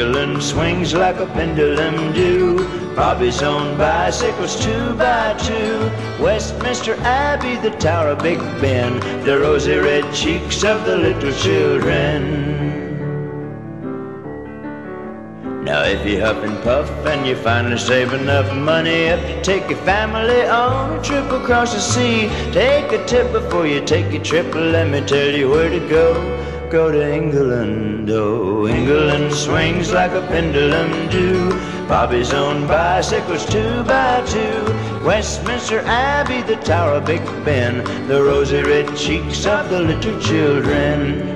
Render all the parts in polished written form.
England swings like a pendulum do. Bobby's own bicycles 2x2. Westminster Abbey, the Tower of Big Ben, the rosy red cheeks of the little children. Now if you huff and puff and you finally save enough money up to take your family on a trip across the sea, take a tip before you take your trip. Let me tell you where to go. Go to England. Oh, England swings like a pendulum do. Bobby's own bicycles 2x2. Westminster Abbey, the Tower of Big Ben, the rosy red cheeks of the little children.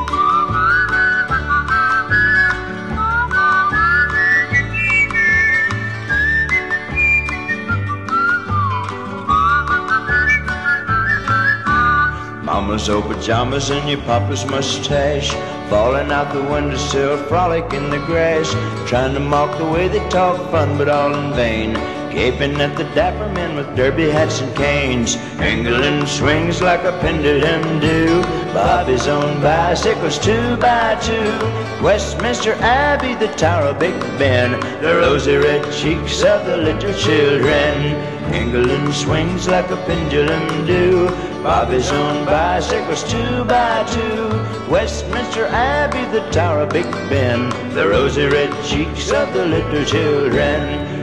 Mama's old pajamas and your papa's mustache falling out the windowsill, frolic in the grass, trying to mock the way they talk fun, but all in vain, gaping at the dapper men with derby hats and canes. England swings like a pendulum do. Bobby's own bicycles 2x2. Westminster Abbey, the Tower of Big Ben, the rosy red cheeks of the little children. England swings like a pendulum do. Bobby's own bicycles 2x2. Westminster Abbey, the Tower of Big Ben, the rosy red cheeks of the little children.